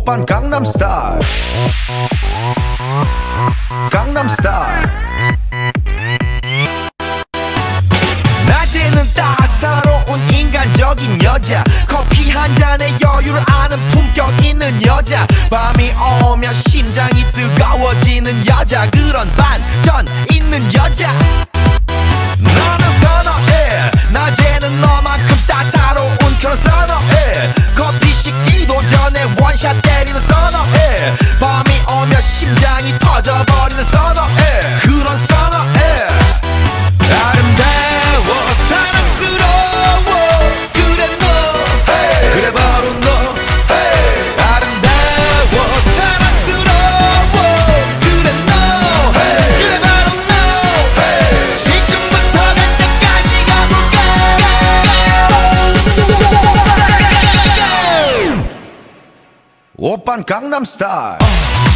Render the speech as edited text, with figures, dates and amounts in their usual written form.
오빤 강남스타일 강남스타일 낮에는 따사로운 인간적인 여자 커피 한 잔에 여유를 아는 품격 있는 여자 밤이 오면 심장이 뜨거워지는 여자 그런 반전 있는 여자 나는 선어해 낮에는 너만큼 따사로운 그런 선어해 커피 식기도 전에 원샷 때리는 선어해 밤이 오면 심장이 터져버리는 선어해 그런 선어해 아름다워 사랑스러워 그래 너 hey. 그래 바로 너 hey. 아름다워 사랑스러워 그래 너 hey. 그래 바로 너 hey. 지금부터 갈 때까지 가볼까 오빤 강남스타일